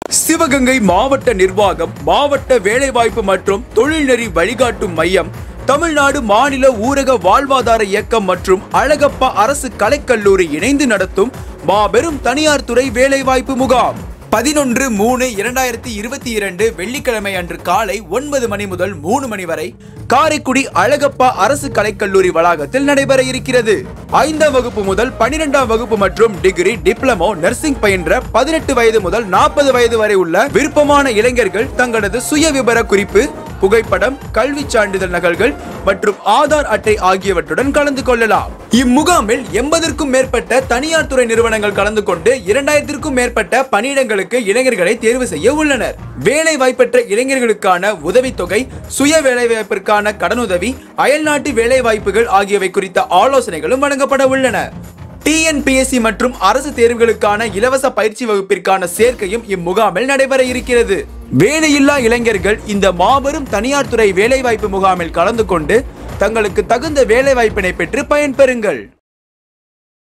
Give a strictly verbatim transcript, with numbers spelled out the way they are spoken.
சிவகங்கை மாவட்ட நிர்வாகம், மாவட்ட வேலைவாய்ப்பு மற்றும் தொழில்நெறி வழிகாட்டும் மையம், தமிழ்நாடு மாநில ஊரக வாழ்வாதார இயக்கம் மற்றும் அழகப்ப அரசு கலைக்கல்லூரி இணைந்து நடத்தும் மாபெரும் தனியார் துறை வேலைவாய்ப்பு முகாம் பதினொன்று மூணு இரண்டாயிரத்தி இருபத்தி இரண்டு வெள்ளிக்கிழமை அன்று காலை ஒன்பது மணி முதல் மூணு மணி வரை காரைக்குடி அழகப்பா அரசு கலைக்கல்லூரி வளாகத்தில் நடைபெற இருக்கிறது. ஐந்தாம் வகுப்பு முதல் பனிரெண்டாம் வகுப்பு மற்றும் டிகிரி, டிப்ளமோ, நர்சிங் பயின்ற பதினெட்டு வயது முதல் நாற்பது வயது வரை உள்ள விருப்பமான இளைஞர்கள் தங்களது சுய விபர குறிப்பு, புகைப்படம், கல்வி சான்றிதழ் நகல்கள் மற்றும் ஆதார் அட்டை ஆகியவற்றுடன் கலந்து கொள்ளலாம். இம்முகாமில் எண்பதற்கும் மேற்பட்ட தனியார் துறை நிறுவனங்கள் கலந்து கொண்டு இரண்டாயிரத்திற்கும் மேற்பட்ட பணியிடங்களுக்கு இளைஞர்களை தேர்வு செய்ய உள்ளனர். வேலை வாய்ப்பற்ற இளைஞர்களுக்கான உதவித்தொகை, சுய வேலைவாய்ப்பிற்கான கடனுதவி, அயல்நாட்டு வேலை வாய்ப்புகள் ஆகியவை குறித்த ஆலோசனைகளும் வழங்கப்பட உள்ளன. T N P S C மற்றும் அரசு தேர்வுகளுக்கான இலவச பயிற்சி வகுப்பிற்கான சேர்க்கையும் இம்முகாமில் நடைபெற இருக்கிறது. வேலையில்லா இளைஞர்கள் இந்த மாபெரும் தனியார் துறை வேலைவாய்ப்பு முகாமில் கலந்து கொண்டு தங்களுக்கு தகுந்த வேலைவாய்ப்பினை பெற்று பயன்பெறுங்கள்.